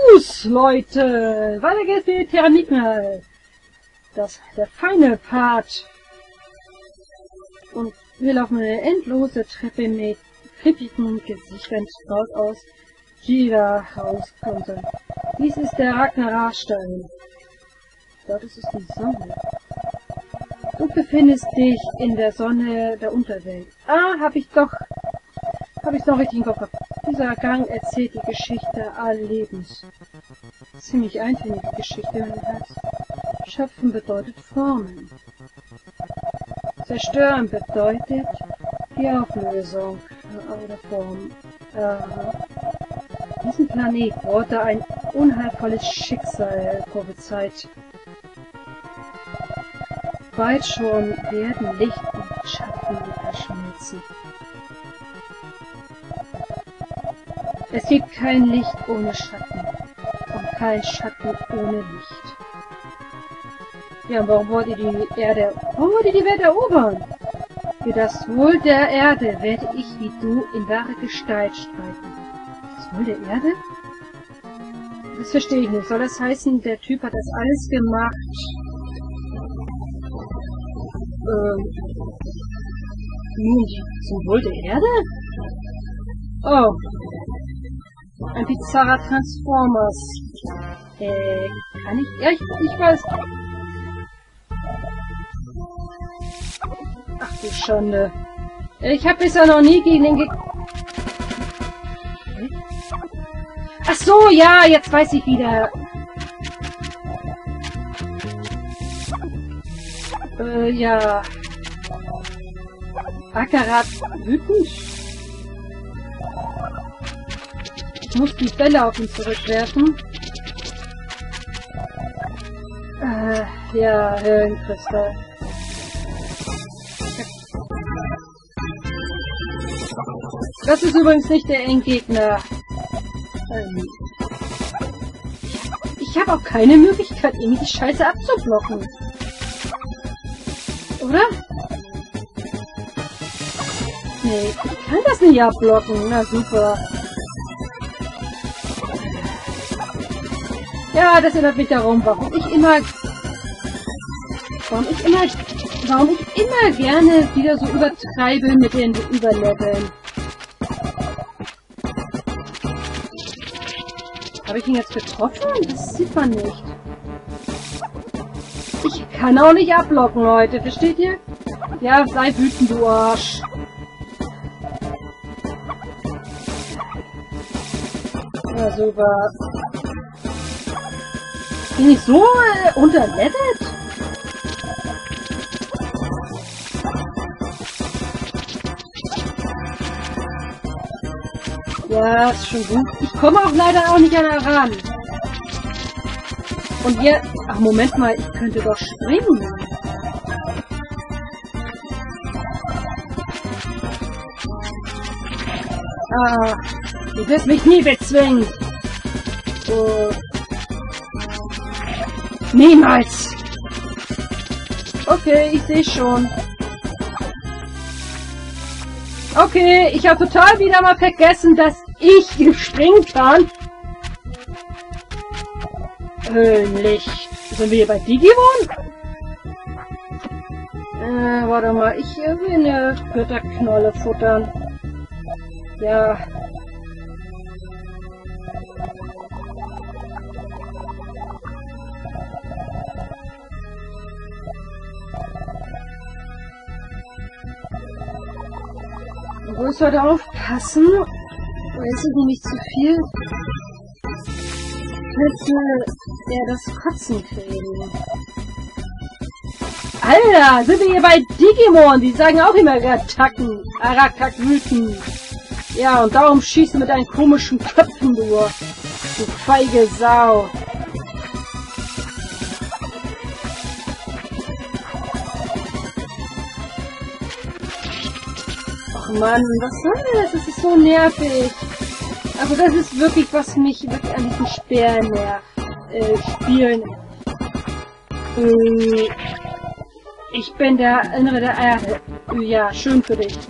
los, Leute! Weiter geht's mit Terranigma. Der Final Part. Und wir laufen eine endlose Treppe mit krippigen Gesichtern aus jeder Hauskante. Dies ist der Ragnararstein. Dort ist es die Sonne. Du befindest dich in der Sonne der Unterwelt. Ah, hab ich doch richtig im Kopf gehabt. Dieser Gang erzählt die Geschichte allen Lebens. Ziemlich eintönige Geschichte, wenn du hast. Schöpfen bedeutet Formen. Zerstören bedeutet die Auflösung der Form. Diesem Planet wurde ein unheilvolles Schicksal prophezeit. Bald schon werden Licht und Schatten verschmelzen. Es gibt kein Licht ohne Schatten und kein Schatten ohne Licht. Ja, warum wollt ihr die Welt erobern? Für das Wohl der Erde werde ich wie du in wahre Gestalt streiten. Das Wohl der Erde? Das verstehe ich nicht. Soll das heißen, der Typ hat das alles gemacht? Nun, zum Wohl der Erde? Oh. Ein bizarrer Transformers. Kann ich? Ja, ich weiß. Ach du Schande. Ich habe bisher noch nie gegen den Ach so, ja, jetzt weiß ich wieder. Ja. Akarat wütend? Ich muss die Bälle auf ihn zurückwerfen. Ja, Höllenkristall. Das ist übrigens nicht der Endgegner. Ich habe auch keine Möglichkeit, irgendwie die Scheiße abzublocken. Oder? Nee, ich kann das nicht abblocken. Na super. Ja, das erinnert mich darum, warum ich immer gerne wieder so übertreibe mit den Überleveln. Habe ich ihn jetzt getroffen? Das sieht man nicht. Ich kann auch nicht abblocken, Leute. Versteht ihr? Ja, sei wütend, du Arsch. Ja, super. Bin ich so unterlevelt? Ja, ist schon gut. Ich komme auch leider auch nicht an er ran. Und jetzt... Ach, Moment mal, ich könnte doch springen. Ah, du wirst mich nie bezwingen. Oh. Niemals. Okay, ich sehe schon. Okay, ich habe total wieder mal vergessen, dass ich springen kann. Höllenlicht. Sind wir hier bei Digimon? Warte mal, ich will eine Götterknolle futtern. Ja. Du musst heute aufpassen. Da ist es nämlich zu viel. Könnte der das Kotzen kriegen. Alter, sind wir hier bei Digimon? Die sagen auch immer Attacken. Arakak-Wüten. Ja, und darum schießt du mit deinen komischen Köpfen, du feige Sau. Ach Mann, was soll das? Das ist so nervig. Also das ist wirklich, was mich wirklich an diesen Spielen ich bin der Innere der Erde. Ja, schön für dich.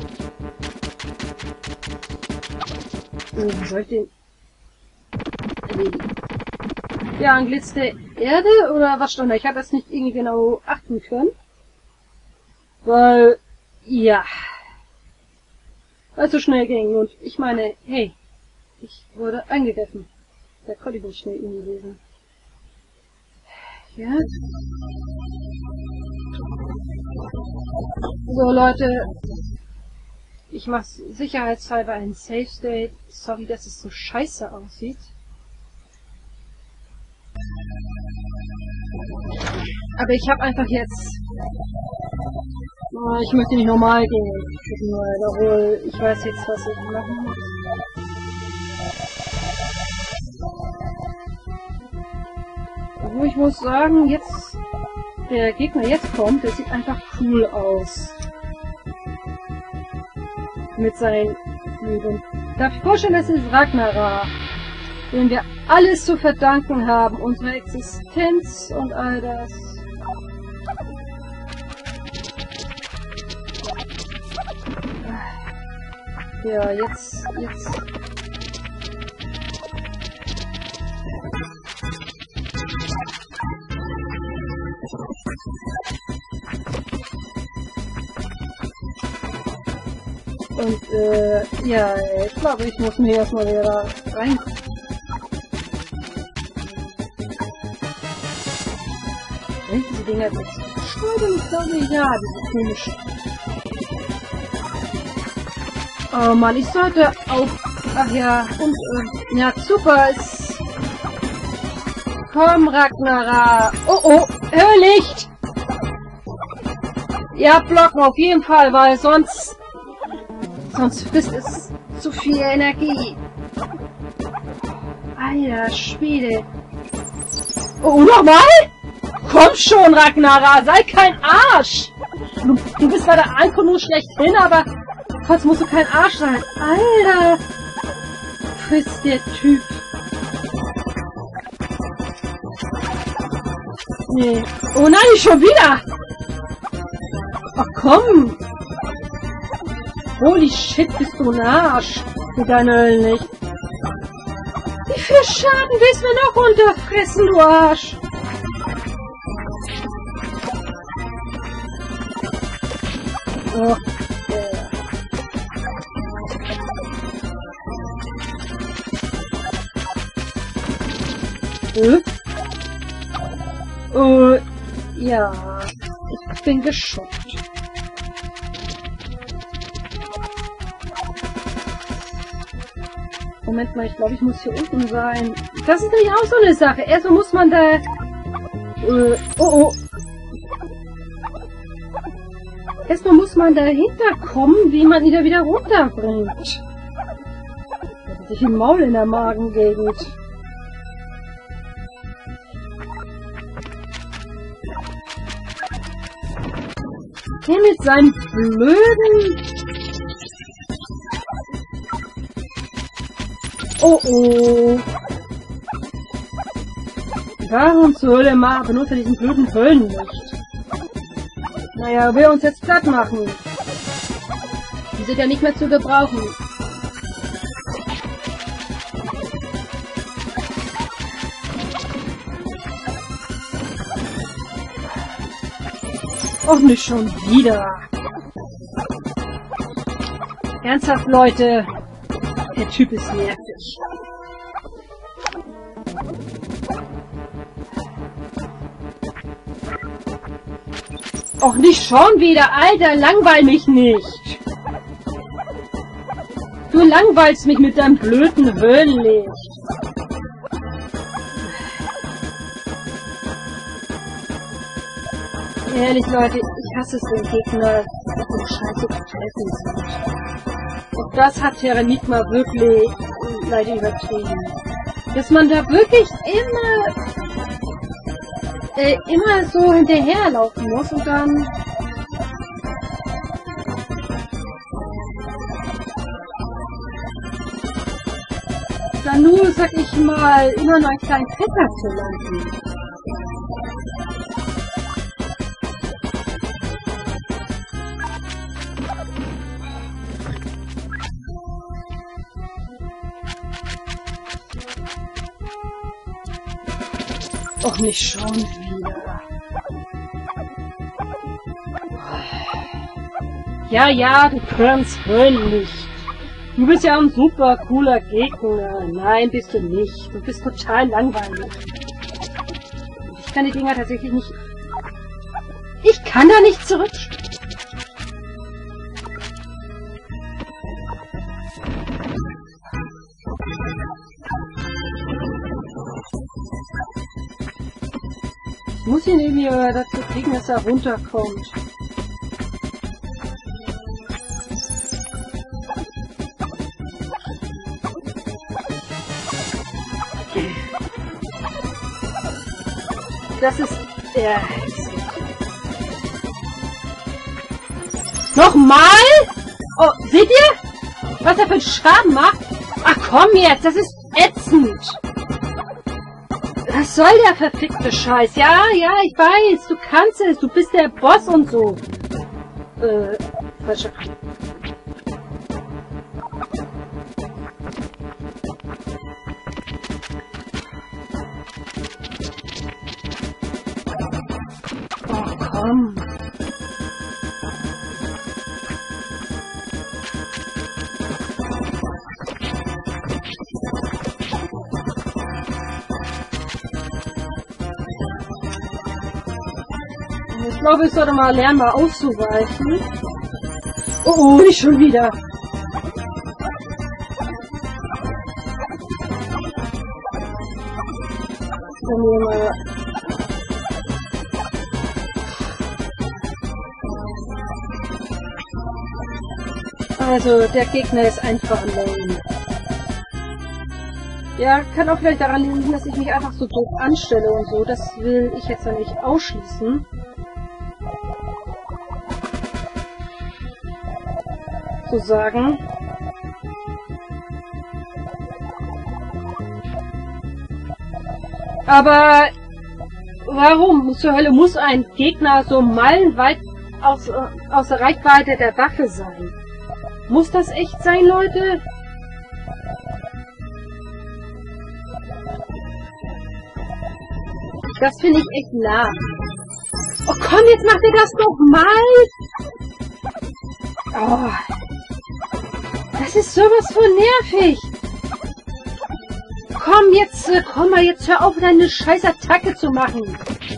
Soll ich den... erledigen. Ja, Anglitz der Erde oder was stand da? Ich habe das nicht irgendwie genau achten können. Weil, ja, weil es so schnell ging und ich meine, hey, ich wurde angegriffen. Da konnte ich nicht schnell irgendwie lesen. Ja. So Leute, ich mache sicherheitshalber einen Safe State. Sorry, dass es so scheiße aussieht. Aber ich habe einfach jetzt... Oh, ich möchte nicht normal gehen. Obwohl, ich weiß jetzt, was ich machen muss. Obwohl, ich muss sagen, jetzt... Der Gegner jetzt kommt, der sieht einfach cool aus. Mit seinen Flügeln. Darf ich vorstellen, das ist Ragnarok, dem wir alles zu verdanken haben, unsere Existenz und all das. Ja, jetzt. Und, ja, ich glaube, ich muss mir erstmal wieder rein. Diese Dinger sind schneiden, ich glaube, ja, diese komischen. Oh Mann, ich sollte auch... Ach ja, und, ja, super, es... Komm, Ragnarok! Oh, Hörlicht! Ja, blocken auf jeden Fall, weil sonst frisst es zu viel Energie. Alter Schwede. Oh, nochmal? Komm schon, Ragnarok, sei kein Arsch! Du bist bei der Ankunft nur schlechthin, aber trotzdem musst du kein Arsch sein. Alter! Frisst der Typ. Nee. Oh nein, nicht schon wieder! Ach komm! Holy shit, bist du ein Arsch! Mit deiner Höllenlicht. Wie viel Schaden willst du mir noch runterfressen, du Arsch? Oh, ja, ich bin geschockt. Moment mal, ich glaube, ich muss hier unten sein. Das ist nämlich auch so eine Sache. Erstmal muss man da... Erstmal muss man dahinter kommen, wie man ihn da wieder runterbringt. Da hat sich ein Maul in der Magengegend. Der mit seinem blöden... Oh. Warum zur Hölle benutzt er diesen blöden Höllenlicht? Naja, will uns jetzt platt machen. Die sind ja nicht mehr zu gebrauchen. Och, nicht schon wieder. Ernsthaft, Leute. Der Typ ist nervig. Och, nicht schon wieder, Alter, langweil mich nicht. Du langweilst mich mit deinem blöden Höllenlicht. Ehrlich, Leute, ich hasse es, den Gegner mit dem Scheiße zu treffen. Und das hat Terranigma wirklich leider übertrieben. Dass man da wirklich immer so hinterherlaufen muss und dann... Dann nur, sag ich mal, immer noch einen kleinen Fetter zu landen. Och, nicht schon wieder. Ja, ja, du kannst nicht. Du bist ja ein super cooler Gegner. Nein, bist du nicht. Du bist total langweilig. Ich kann die Dinger tatsächlich nicht... Ich kann da nicht zurück. Ich muss ihn irgendwie dazu kriegen, dass er runterkommt. Das ist der... Nochmal? Oh, seht ihr? Was er für einen Schaden macht? Ach komm jetzt, das ist ätzend. Was soll der verfickte Scheiß? Ja, ja, ich weiß, du kannst es, du bist der Boss und so. Falsche. Oh, komm. Ich glaube, ich sollte mal lernen, mal auszuweichen. Oh, oh, nicht schon wieder. Dann nehmen wir... Also, der Gegner ist einfach lame. Ja, kann auch vielleicht daran liegen, dass ich mich einfach so doof anstelle und so. Das will ich jetzt ja nicht ausschließen. Zu sagen. Aber warum zur Hölle muss ein Gegner so meilenweit außer Reichweite der Waffe sein? Muss das echt sein, Leute? Das finde ich echt nah. Oh komm, jetzt macht ihr das doch mal! Oh. Das ist sowas von nervig! Komm jetzt, komm mal, jetzt hör auf, deine scheiß Attacke zu machen!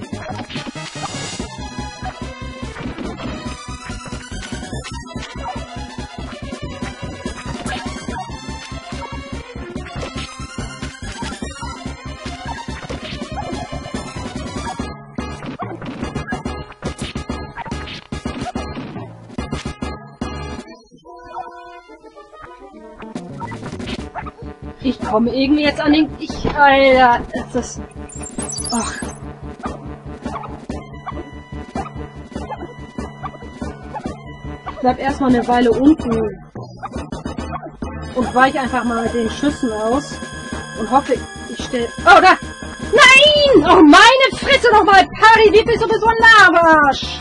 Ich komme irgendwie jetzt an den... Alter, ist das... Ach. Ich bleib erstmal eine Weile unten. Und weiche einfach mal den Schüssen aus. Und hoffe, ich stelle... Oh, da! Nein! Oh, meine Fresse nochmal! Pari, wie bist du so ein Arsch?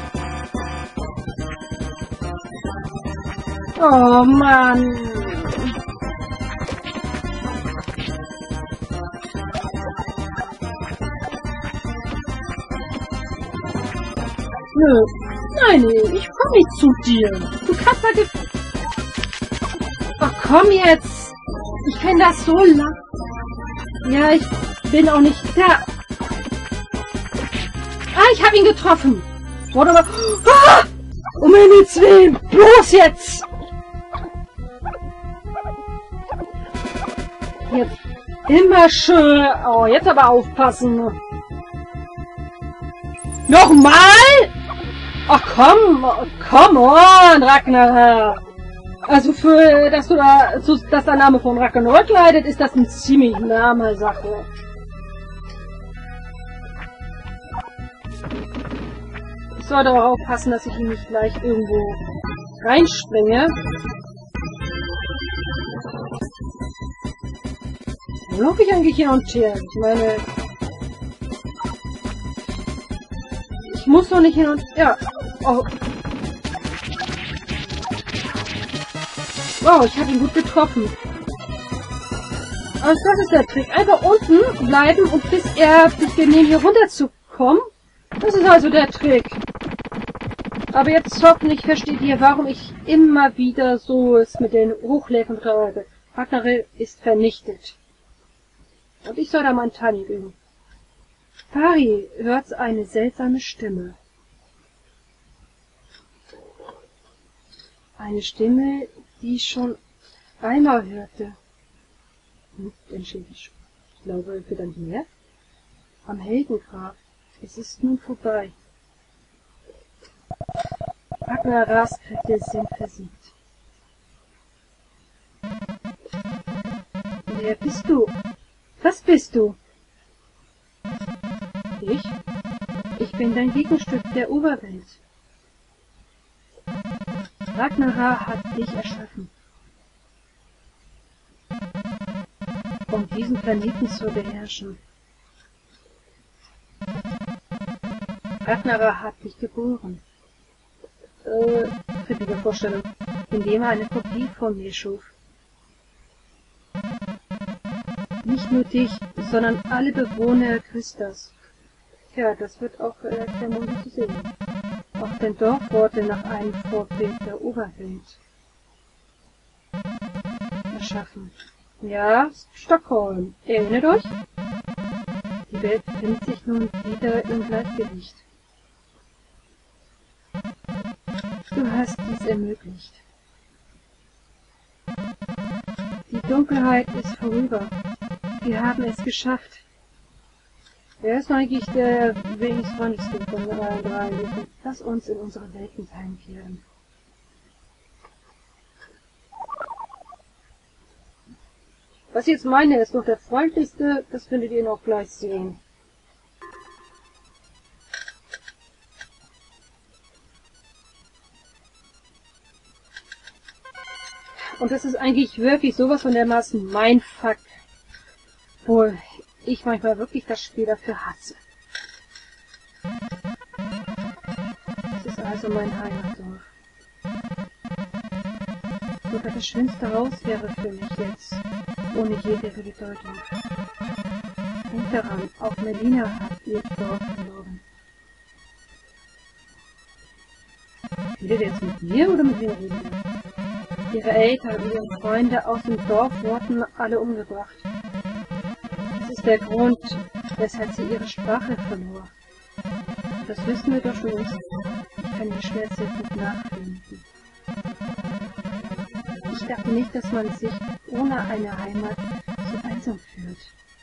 Oh, Mann! Nö. Nein, ich komm nicht zu dir. Du kannst mal... Ach komm jetzt. Ich finde das so lang. Ja, ich bin auch nicht da. Ah, ich habe ihn getroffen. Warte mal. Ah! Um Himmels Willen. Bloß jetzt. Jetzt. Immer schön. Oh, jetzt aber aufpassen. Nochmal? Ach komm, come on, Ragnar. Also für, dass du da, dass der Name von Ragnarök leidet, ist das eine ziemlich lahme Sache. Ich sollte auch aufpassen, dass ich ihn nicht gleich irgendwo reinspringe. Wo laufe ich eigentlich hin und her? Ich meine... Ich muss doch nicht hin und... Ja. Oh. Wow, ich habe ihn gut getroffen. Also das ist der Trick. Einfach unten bleiben und bis er dich genehmt, hier runterzukommen. Das ist also der Trick. Aber jetzt hoffentlich versteht ihr, warum ich immer wieder so es mit den Hochläfen betreibe. Ragnarök ist vernichtet. Und ich soll da mein Tani üben. Pari hört eine seltsame Stimme. Eine Stimme, die ich schon einmal hörte. Entschied ich glaube, für dann mehr. Am Heldengrab. Es ist nun vorbei. Ragnaraks Kräfte sind versiegt. Wer bist du? Was bist du? Ich? Ich bin dein Gegenstück der Oberwelt. Ragnarar hat dich erschaffen, um diesen Planeten zu beherrschen. Ragnarar hat dich geboren. Kritiker Vorstellung, indem er eine Kopie von mir schuf. Nicht nur dich, sondern alle Bewohner Christas. Ja, das wird auch der Mond zu sehen. Auch dein Dorf wurde nach einem Vorbild der Oberwelt erschaffen. Ja, Stockholm. Erinnert euch? Die Welt befindet sich nun wieder im Gleichgewicht. Du hast dies ermöglicht. Die Dunkelheit ist vorüber. Wir haben es geschafft. Wer ist eigentlich der wenigstens freundlichste von allen drei? Lass uns in unsere Welten heimkehren. Was ich jetzt meine, ist noch der freundlichste, das findet ihr noch gleich sehen. Und das ist eigentlich wirklich sowas von dermaßen mein Fuck, wo ich manchmal wirklich das Spiel dafür hasse. Das ist also mein Heimatdorf. Sogar das schlimmste Haus wäre für mich jetzt, ohne jede Bedeutung. Denkt daran, auch Melina hat ihr Dorf verloren. Redet ihr jetzt mit mir oder mit wem redet ihr? Ihre Eltern und ihre Freunde aus dem Dorf wurden alle umgebracht. Das ist der Grund, weshalb sie ihre Sprache verlor. Das wissen wir doch schon längst. Ich kann den Schmerz jetzt nicht nachfühlen. Ich dachte nicht, dass man sich ohne eine Heimat so einsam fühlt.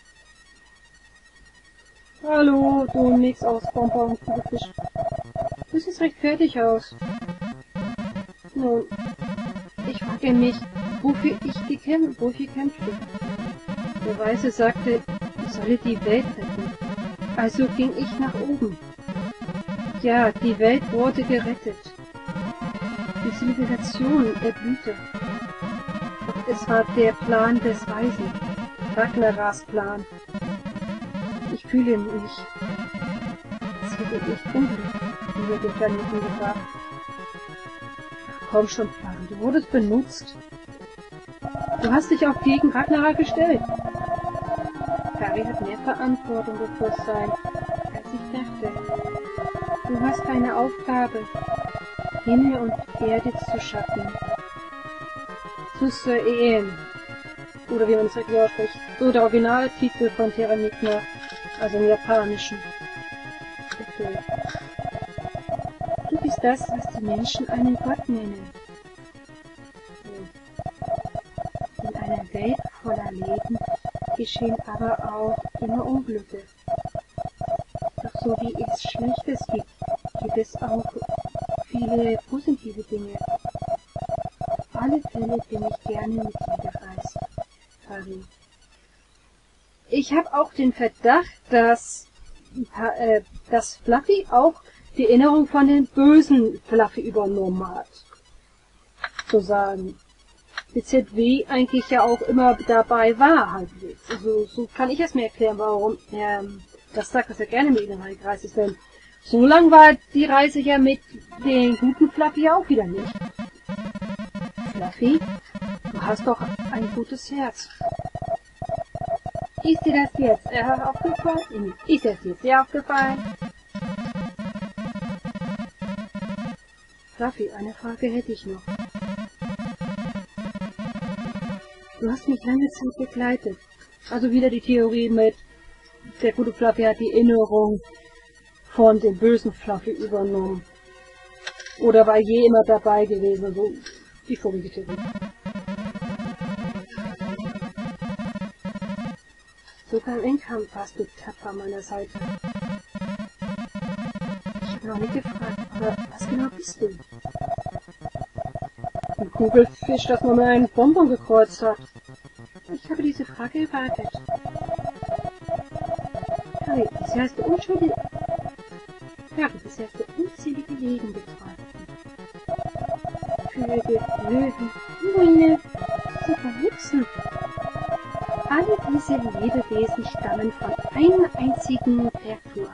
Hallo, du nix aus Bonbon, Fisch. Du siehst recht fertig aus. Nun, ich frage mich, wofür kämpfte. Der Weise sagte, ich solle die Welt retten. Also ging ich nach oben. Ja, die Welt wurde gerettet. Die Zivilisation erblühte. Und es war der Plan des Weisen. Ragnaraks Plan. Ich fühle mich. Es hätte echt Unglück, wie wir den Planeten gebracht. Komm schon, Plan, du wurdest benutzt. Du hast dich auch gegen Ragnarar gestellt. Pari hat mehr Verantwortung und Bewusstsein, als ich dachte. Du hast eine Aufgabe, Himmel und Erde zu schaffen. Sussaen, oder wie man es richtig ausspricht, so der Originaltitel von Terranigma, also im Japanischen. Okay. Du bist das, was die Menschen einen Gott nennen. In einer Welt voller Leben geschehen aber auch immer Unglücke. Doch so wie es Schlechtes gibt es auch viele positive Dinge. Auf alle Fälle bin ich gerne mit dir gereist, Pari. Ich habe auch den Verdacht, dass Fluffy auch die Erinnerung von den bösen Fluffy übernommen hat. Zu sagen. Die ZW eigentlich ja auch immer dabei war, halbwegs. Also, so kann ich es mir erklären, warum das sagt, dass er gerne mit ihnen gereist ist. Denn so lang war die Reise ja mit den guten Fluffy auch wieder nicht. Fluffy, du hast doch ein gutes Herz. Ist dir das jetzt aufgefallen? Ist das jetzt sehr aufgefallen? Fluffy, eine Frage hätte ich noch. Du hast mich lange Zeit begleitet. Also wieder die Theorie mit, der gute Fluffy hat die Erinnerung von dem bösen Fluffy übernommen. Oder war je immer dabei gewesen, also die vorige Theorie. Sogar im Endkampf warst du tapfer an meiner Seite. Ich habe noch nicht gefragt, aber was genau bist du? Ein Kugelfisch, das nur mit einem Bonbon gekreuzt hat. Ich habe diese Frage erwartet. Harry, bisher hast du unschuldige... Harry, bisher hast du unzählige Leben getragen. Vögel, Löwen, Pinguine, sogar Nixen. Alle diese Lebewesen stammen von einer einzigen Kreatur.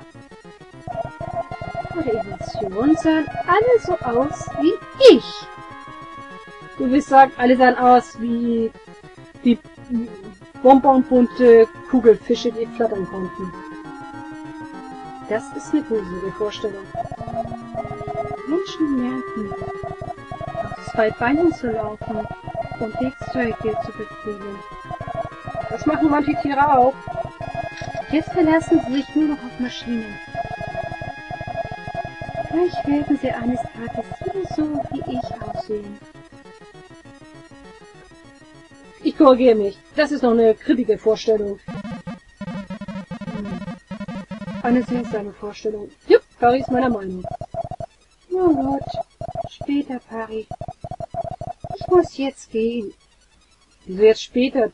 Ihre Evolution sahen alle so aus wie ich. Du willst sagen, alle sahen aus wie die bonbonbunte Kugelfische, die flattern konnten. Das ist eine gruselige Vorstellung. Menschen lernten, auf zwei Beinen zu laufen und Werkzeuge zu befriedigen. Das machen manche Tiere auch. Jetzt verlassen sie sich nur noch auf Maschinen. Vielleicht werden sie eines Tages so wie ich aussehen. Ich korrigiere mich. Das ist noch eine kritische Vorstellung. Eine seltsame Vorstellung. Jupp, Pari ist meiner Meinung. Oh Gott. Später, Pari. Ich muss jetzt gehen. Wieso jetzt später?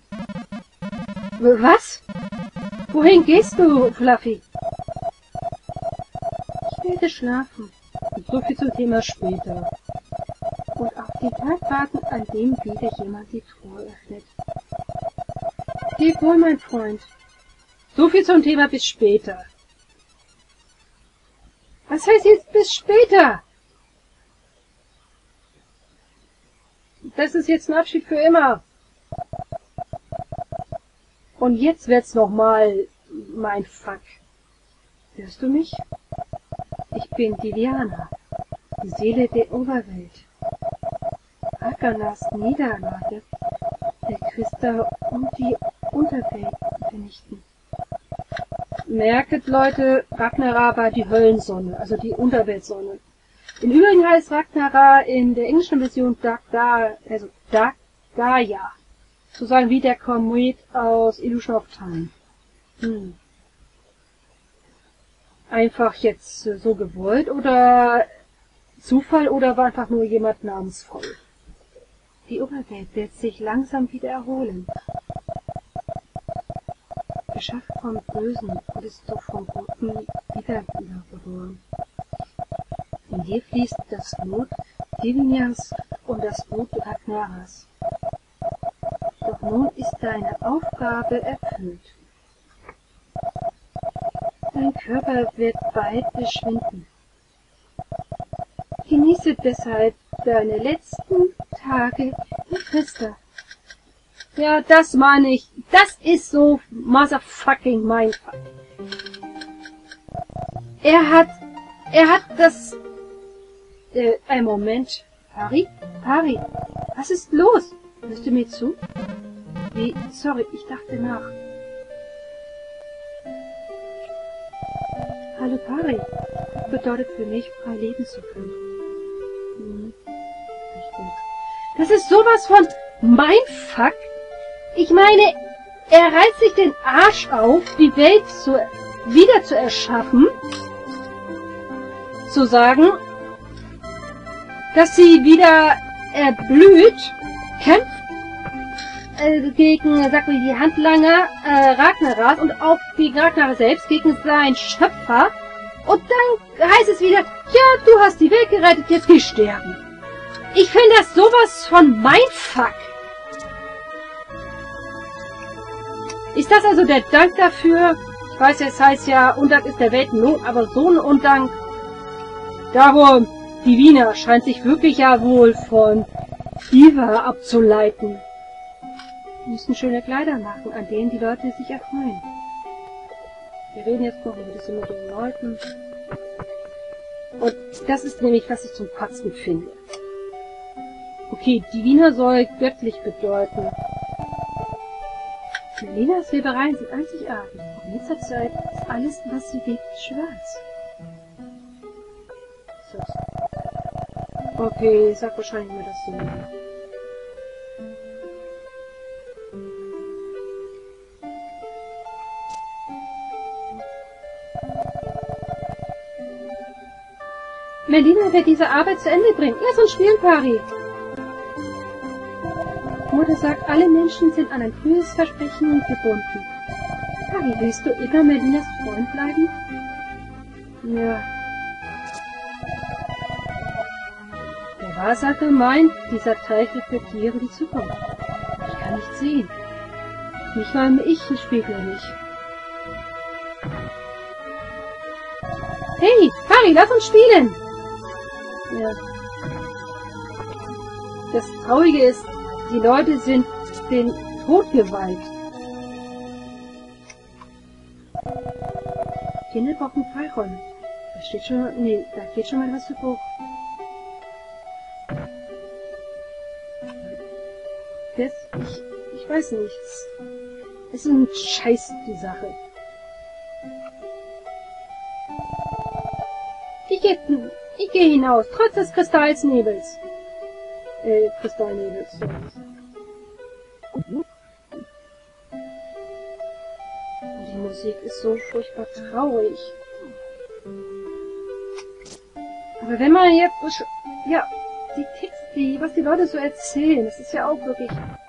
Was? Wohin gehst du, Fluffy? Ich werde schlafen. Und so viel zum Thema später. Und auf den Tag warten, an dem wieder jemand die Truhe öffnet. Leb wohl, mein Freund. So viel zum Thema bis später. Was heißt jetzt bis später? Das ist jetzt ein Abschied für immer. Und jetzt wird's nochmal mein Fuck. Hörst du mich? Ich bin Diana, die Seele der Oberwelt. Akanas Niederlage, der Christa und die Unterwelt vernichten. Merket, Leute, Ragnarok war die Höllensonne, also die Unterweltsonne. Im Übrigen heißt Ragnarok in der englischen Version Dark Gaia. Sozusagen wie der Komet aus Illusion of Time. Einfach jetzt so gewollt oder Zufall oder war einfach nur jemand namensvoll? Die Oberwelt wird sich langsam wieder erholen. Geschaffen vom Bösen und ist doch vom Guten wiedergeboren. In dir fließt das Blut Divinias und das Blut Ragnaras. Doch nun ist deine Aufgabe erfüllt. Dein Körper wird bald verschwinden. Genieße deshalb deine letzten Tage in Christa. Ja, das meine ich. Das ist so motherfucking mein Fall. Er hat das... Ein Moment. Pari? Pari, was ist los? Hörst du mir zu? Wie? Sorry, ich dachte nach. Hallo Pari. Das bedeutet für mich, frei leben zu können. Richtig. Das ist sowas von mein Fuck. Ich meine, er reißt sich den Arsch auf, die Welt wieder zu erschaffen. Zu sagen, dass sie wieder erblüht, kämpft gegen, sag mal, die Handlanger Ragnaras und auch gegen Ragnaras selbst, gegen seinen Schöpfer. Und dann heißt es wieder, ja, du hast die Welt gerettet, jetzt geh sterben. Ich finde das sowas von Mindfuck. Ist das also der Dank dafür? Ich weiß, es heißt ja, Undank ist der Weltenlohn, aber so ein Undank, darum, Divina scheint sich wirklich ja wohl von Diva abzuleiten. Wir müssen schöne Kleider machen, an denen die Leute sich erfreuen. Wir reden jetzt noch ein bisschen mit den Leuten. Und das ist nämlich, was ich zum Kotzen finde. Okay, Divina soll göttlich bedeuten. Melinas Webereien sind einzigartig. In letzter Zeit ist alles, was sie webt, schwarz. So. Okay, ich sag wahrscheinlich mir das so. Melina wird diese Arbeit zu Ende bringen. Lass uns spielen, Pari. Mutter sagt, alle Menschen sind an ein frühes Versprechen gebunden. Pari, willst du immer Melinas Freund bleiben? Ja. Der Wahrsager meint, dieser Teich reflektiere die Zukunft. Ich kann nicht sehen. Nicht mal ich spiegel nicht. Hey, Pari, lass uns spielen! Ja. Das Traurige ist, die Leute sind den Tod geweiht. Kinder brauchen Freiräume. Da steht schon, nee, da geht schon mal was zu Bruch. Ich weiß nicht. Es ist ein Scheiß, die Sache. Ich gehe hinaus, trotz des Kristallnebels. Kristallnebels. Und die Musik ist so furchtbar traurig. Aber wenn man jetzt, ja, die Texte, was die Leute so erzählen, das ist ja auch wirklich...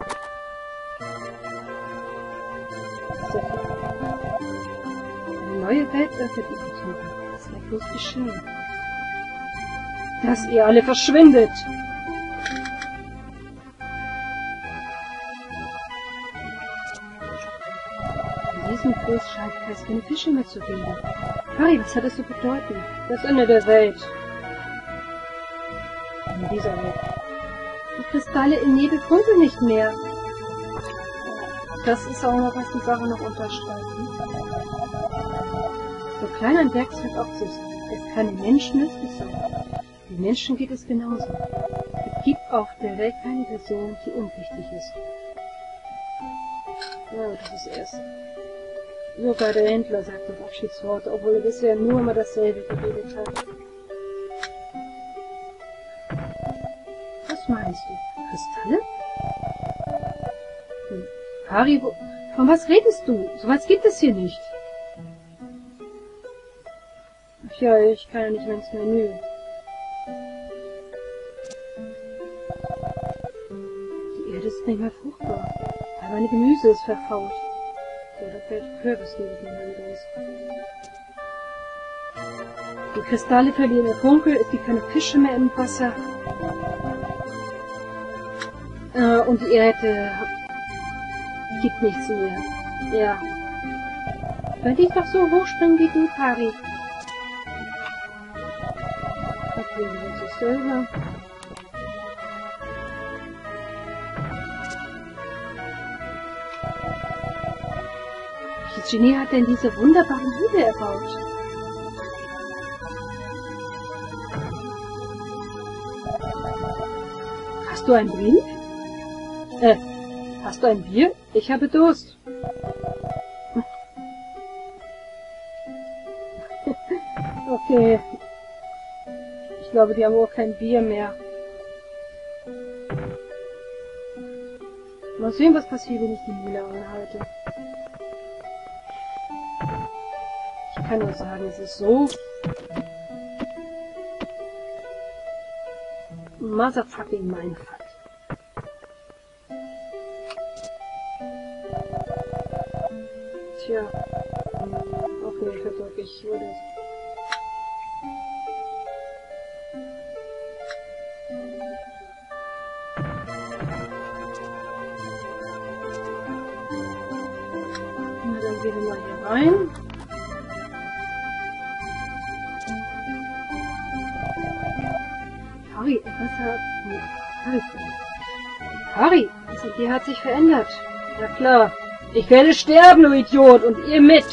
Eine neue Welt öffnet die Tür. Das wird bloß geschehen. Dass ihr alle verschwindet! In diesem Fluss scheint es keine Fische mehr zu geben. Pari, was hat das zu bedeuten? Das Ende der Welt. In dieser Welt. Die Kristalle im Nebel funkeln nicht mehr. Das ist auch noch, was die Sache noch unterstreicht. So klein ein Werkzeug auch ist, es keine Menschen nützlich sein. Den Menschen geht es genauso. Es gibt auf der Welt keine Person, die unwichtig ist. Ja, das ist erst. Sogar der Händler sagt das Abschiedswort, obwohl er bisher nur immer dasselbe geredet hat. Was meinst du? Kristalle? Pari, von was redest du? So was gibt es hier nicht. Ach ja, ich kann ja nicht mehr ins Menü. Die Erde ist nicht mehr fruchtbar, weil meine Gemüse ist verfault. Ja, da fällt Kürbisliebe raus. Die Kristalle verlieren ihr Funkel, es gibt keine Fische mehr im Wasser. Und die Erde gibt nichts mehr. Ja. Wenn ich doch so hochspringen wie du, Pari. Okay, wir sind sich selber. Welches Genie hat denn diese wunderbaren Hügel erbaut? Hast du ein Bier? Hast du ein Bier? Ich habe Durst. Okay. Ich glaube, die haben auch kein Bier mehr. Mal sehen, was passiert, wenn ich die Mühle anhalte. Ich kann nur sagen, es ist so... Motherfucking Mindfuck. Tja. Okay, verdrück ich würde es. Na, dann gehen wir mal hier rein. Harry, was hat... Harry, was hat dir hat sich verändert? Ja klar. Ich werde sterben, du Idiot, und ihr mit.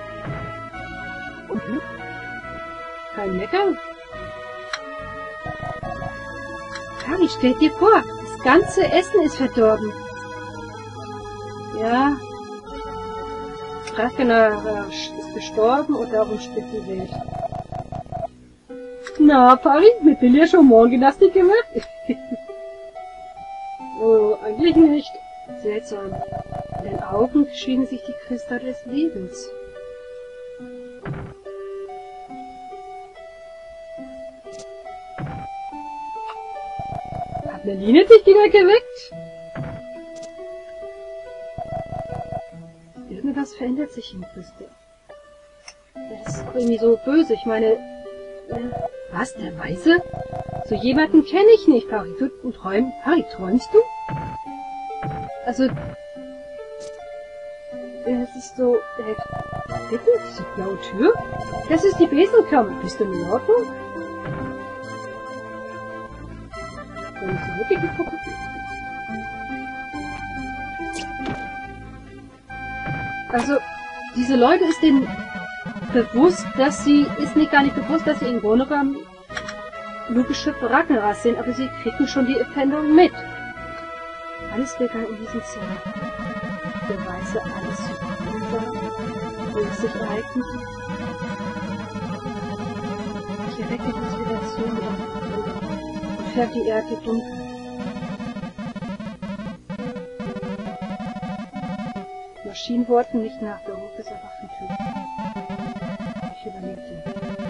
Kein Meckern? Harry, stell dir vor, das ganze Essen ist verdorben. Ja. Ragnarok ist gestorben und darum spielt die Welt. Na, Harry, mit will ihr schon Morgengymnastik gemacht? Oh, eigentlich nicht. Seltsam. In den Augen schienen sich die Kristalle des Lebens. Hat Merline dich wieder geweckt? Irgendwas verändert sich im Crystal. Das ist irgendwie so böse. Ich meine... Was, der Weise? So jemanden kenne ich nicht, Harry. Du träumst? Harry, träumst du? Also... Es ist so... Bitte? Diese blaue Tür? Das ist die Besenkammer. Bist du in Ordnung? Wenn ich wirklich geguckt? Also, diese Leute ist denen bewusst, dass sie... Ist nicht gar nicht bewusst, dass sie in Grunde genommen logische Ragnarok sind, aber sie kriegen schon die Veränderung mit. Alles wird dann in diesem Zimmer. Der Weiße alles wo es sich ereignet. Ich erwecke die Inspiration und färbt die Erde dunkel. Maschinen wollten nicht nach, der Ruf ist einfach ein Typ. Ich überlebte.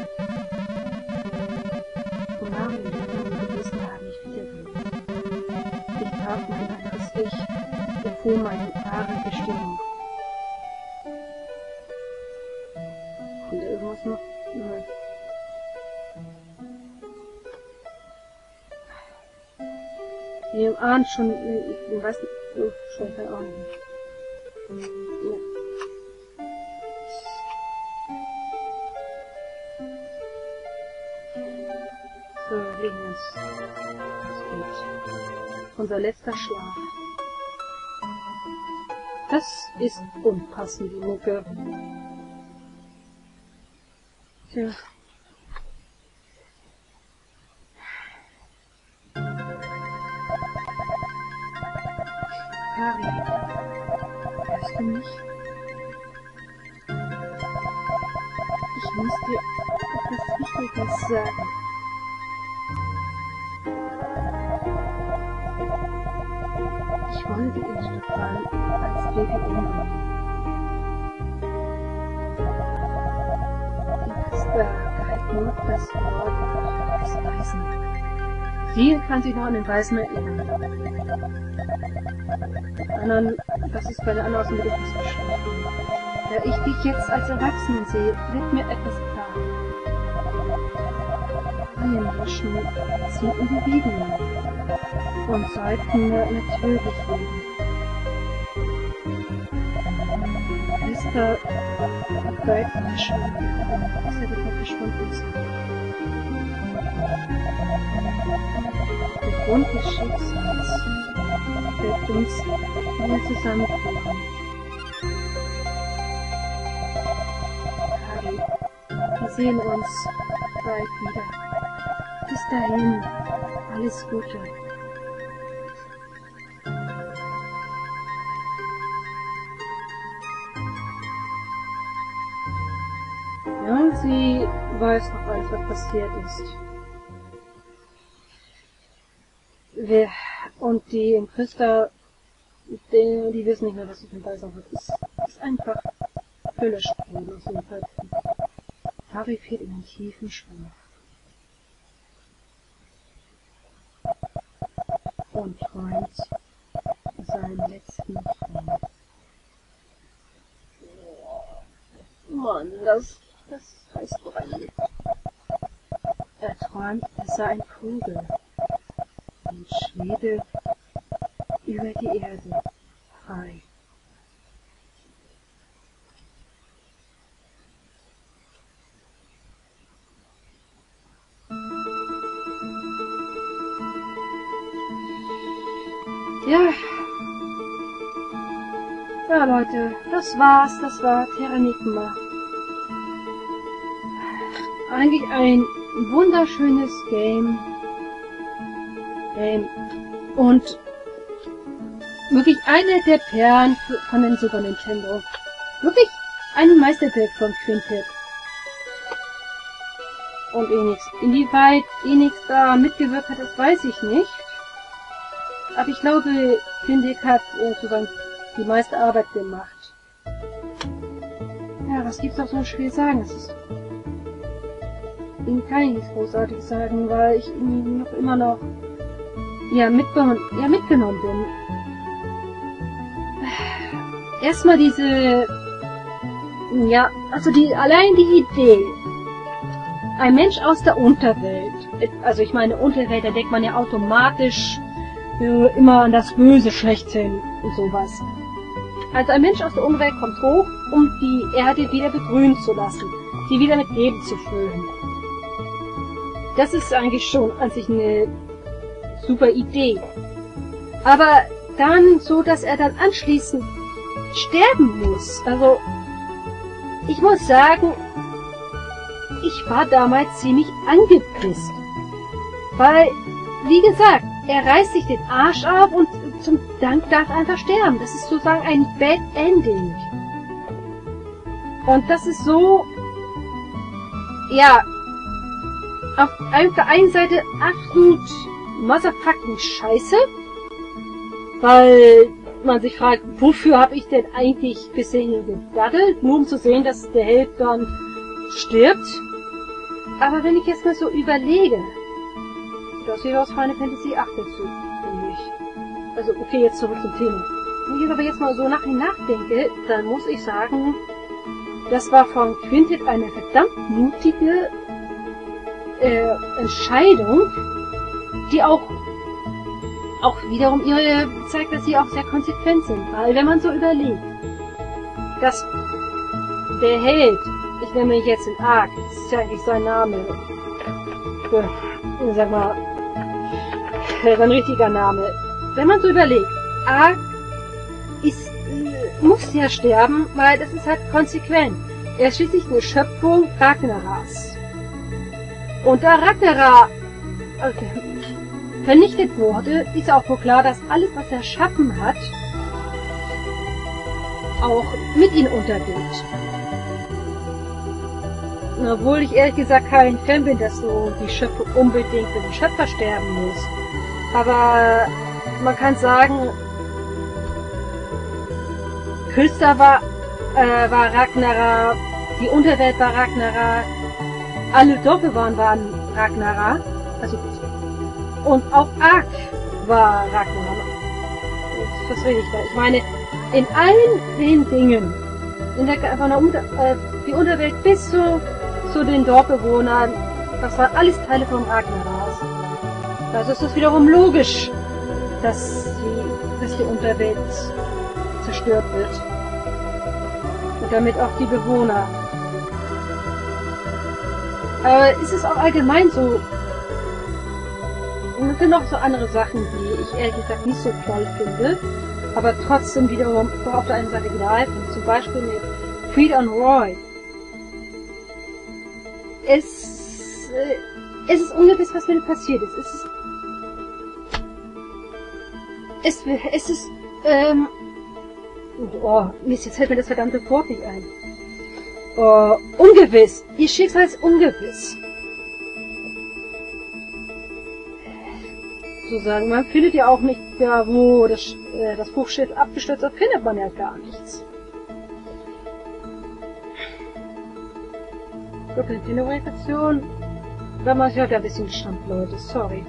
Von Mario, die anderen Gewissen haben mich wiedergelebt. Ich traf mein anderes Ich, erfuhr meine wahre Bestimmung. Und irgendwas noch? Nein. Ihr ahnt schon, ich weiß nicht, schon keine Ahnung. Ja. So, legen wir uns. Es geht. Unser letzter Schlaf. Das ist unpassend, die Mucke. Tja. Harry, hörst du mich? Ich muss dir etwas Wichtiges sagen. Ich wollte in Stefan als Baby umbringen. Die Christa galt nur das Wort des Weisen. Sie kann sich noch an den Weisen erinnern. Anderen, das ist bei der anderen aus dem Gedächtnis geschlafen. Da ich dich jetzt als Erwachsenen sehe, wird mir etwas klar. Alle Menschen sind Individuen und sollten natürlich leben. Christa galt verschwunden, bis er wieder verschwunden ist. Der Grund des Schicksals wird uns wieder zusammenführen. Harry, wir sehen uns bald wieder. Bis dahin, alles Gute. Ja, sie weiß noch alles, was passiert ist. Und die in Christa, die wissen nicht mehr, was ich mit Weißer wird. Es ist einfach Höllestrudel aus den Köpfen. Harry fällt in einen tiefen Schlaf. Und träumt seinen letzten Traum. Mann, das heißt doch ein. Er träumt, er sei ein Vogel und schwebe über die Erde frei. Ja, Ja, Leute, das war's. Das war Terranigma. Eigentlich ein wunderschönes Game. Und wirklich eine der Perlen von den Super Nintendo. Wirklich ein Meisterwerk von Quintet. Und Enix. Inwieweit Enix da mitgewirkt hat, das weiß ich nicht. Aber ich glaube, Quintet hat sozusagen die meiste Arbeit gemacht. Ja, was gibt's auch so schwer sagen? Das ist... kann ich nichts großartig sagen, weil ich noch immer noch mitgenommen bin. Erstmal diese... Ja, also allein die Idee. Ein Mensch aus der Unterwelt. Also ich meine, Unterwelt, da denkt man ja automatisch immer an das Böse schlechthin und sowas. Also ein Mensch aus der Umwelt kommt hoch, um die Erde wieder begrünen zu lassen, sie wieder mit Leben zu füllen. Das ist eigentlich schon an sich eine super Idee. Aber dann so, dass er dann anschließend sterben muss. Also, ich muss sagen, ich war damals ziemlich angepisst. Weil, wie gesagt, er reißt sich den Arsch auf und zum Dank darf er einfach sterben. Das ist sozusagen ein Bad Ending. Und das ist so, ja, auf der einen Seite absolut motherfucking scheiße, weil man sich fragt, wofür habe ich denn eigentlich bisher hier gedaddelt, nur um zu sehen, dass der Held dann stirbt. Aber wenn ich jetzt mal so überlege, das wäre aus Final Fantasy VIII dazu, finde ich. Also okay, jetzt zurück zum Thema. Wenn ich aber jetzt mal so nachdenke, dann muss ich sagen, das war von Quintet eine verdammt mutige Entscheidung, die auch wiederum zeigt, dass sie auch sehr konsequent sind. Weil wenn man so überlegt, dass der Held, ich nenne mich jetzt in Ark, das ist ja eigentlich sein Name, sag mal, sein richtiger Name. Wenn man so überlegt, Ark muss ja sterben, weil das ist halt konsequent. Er ist schließlich eine Schöpfung Ragnaras. Und da Ragnarok vernichtet wurde, ist auch wohl klar, dass alles, was er erschaffen hat, auch mit ihm untergeht. Obwohl ich ehrlich gesagt kein Fan bin, dass so die Schöpfung unbedingt für den Schöpfer sterben muss. Aber man kann sagen, Küster war Ragnarok, die Unterwelt war Ragnarok, alle Dorfe waren Ragnarok, also und auch Ark war Ragnarok. Was rede ich da? Ich meine, in allen den Dingen, die Unterwelt bis zu den Dorfbewohnern, das waren alles Teile von Ragnarok. Also ist es wiederum logisch, dass die Unterwelt zerstört wird. Und damit auch die Bewohner. Aber ist es auch allgemein so, und es sind noch so andere Sachen, die ich ehrlich gesagt nicht so toll finde, aber trotzdem wiederum auf der einen Seite greifen. Zum Beispiel mit Creed und Roy. Es ist ungewiss, was mit ihm passiert ist. Es ist, Mist, jetzt fällt mir das verdammte Wort nicht ein. Ungewiss. Ihr Schicksal ist ungewiss. Sozusagen, man findet ja auch nicht da, wo das Buchschild abgestürzt ist, findet man ja gar nichts. Doppeltinnovation. Da mache ich halt ein bisschen Stand, Leute, sorry.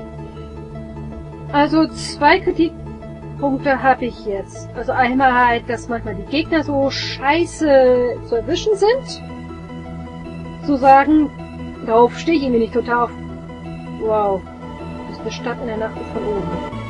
Also 2 Kritikpunkte habe ich jetzt. Also einmal halt, dass manchmal die Gegner so scheiße zu erwischen sind. Zu sagen, darauf stehe ich irgendwie nicht total auf. Wow. Das ist eine Stadt in der Nacht von oben.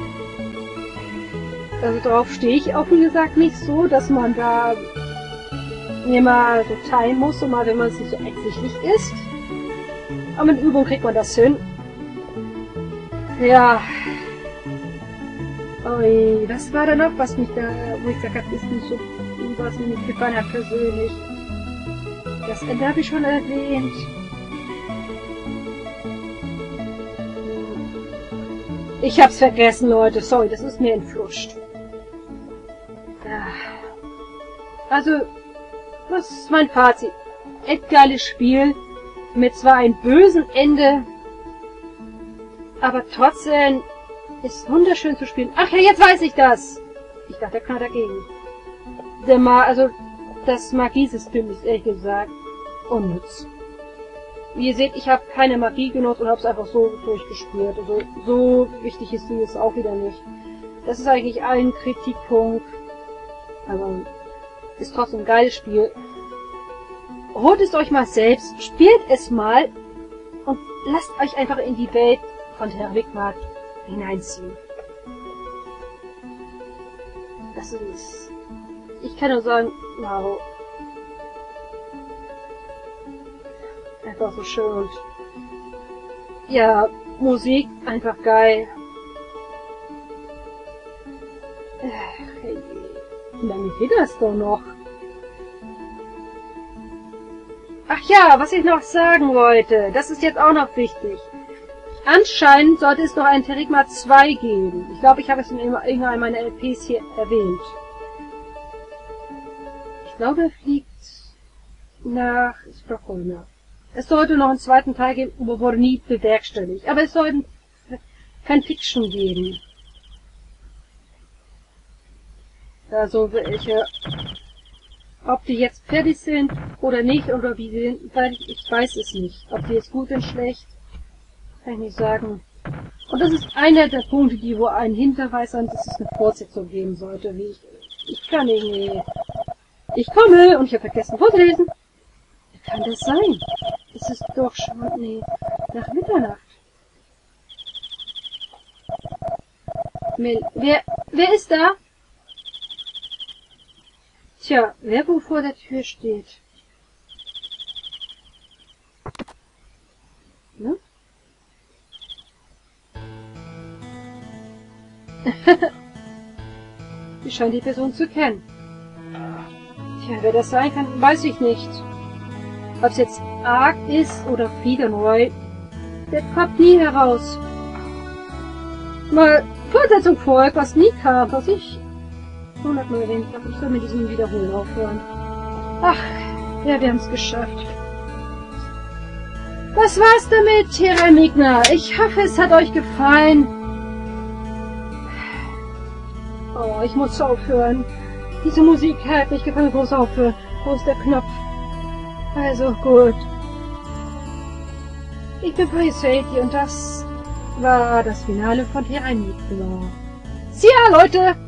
Also darauf stehe ich offen gesagt nicht so, dass man da immer so teilen muss, und mal wenn man es nicht so ersichtlich ist. Aber mit Übung kriegt man das hin. Ja. Ui, das war dann auch, was mich da, wo ich gesagt habe, ist nicht so, was mir nicht gefallen hat persönlich. Das Ende habe ich schon erwähnt. Ich hab's vergessen, Leute. Sorry, das ist mir entfluscht. Also, das ist mein Fazit. Echt geiles Spiel. Mit zwar einem bösen Ende, aber trotzdem ist wunderschön zu spielen. Ach ja, jetzt weiß ich das! Ich dachte, er kann dagegen. Also, das Magiesystem ist ehrlich gesagt unnütz. Wie ihr seht, ich habe keine Magie genutzt und habe es einfach so durchgespielt. Also, so wichtig ist die jetzt auch wieder nicht. Das ist eigentlich ein Kritikpunkt. Aber ist trotzdem ein geiles Spiel. Holt es euch mal selbst, spielt es mal und lasst euch einfach in die Welt von Herr Wigmar hineinziehen. Das ist... Ich kann nur sagen, wow. Einfach so schön und... Ja, Musik, einfach geil. Hey, wie lange geht das doch noch? Ach ja, was ich noch sagen wollte, das ist jetzt auch noch wichtig. Anscheinend sollte es noch ein Terigma 2 geben. Ich glaube, ich habe es in irgendeiner meiner LPs hier erwähnt. Ich glaube, er fliegt nach Stockholm. Es sollte noch einen zweiten Teil geben, aber wurde nie bewerkstelligt. Aber es soll kein Fiction geben. Also welche... Ob die jetzt fertig sind oder nicht, oder wie sie sind, weil ich weiß es nicht. Ob die jetzt gut sind, schlecht, kann ich nicht sagen. Und das ist einer der Punkte, die wo einen Hinweis an, dass es eine Fortsetzung geben sollte, wie ich kann irgendwie... Ich komme und ich habe vergessen vorzulesen. Wie kann das sein? Es ist doch schon, nee, nach Mitternacht. Wer ist da? Tja, wer wo vor der Tür steht? Ne? Ich scheine die Person zu kennen. Tja, wer das sein kann, weiß ich nicht. Ob es jetzt Ark ist oder Friedenroy, der kommt nie heraus. Mal Fortsetzung folgt, was nie kam, was ich 100-mal erwähnt habe. Ich soll mit diesem Wiederholen aufhören. Ach, ja, wir haben es geschafft. Das war's damit, Terra-Migna. Ich hoffe, es hat euch gefallen. Oh, ich muss aufhören. Diese Musik hat mich gefallen. Ich muss aufhören. Wo ist der Knopf? Also, gut. Ich bin Poisati und das war das Finale von Terra-Migna. See ya, Leute!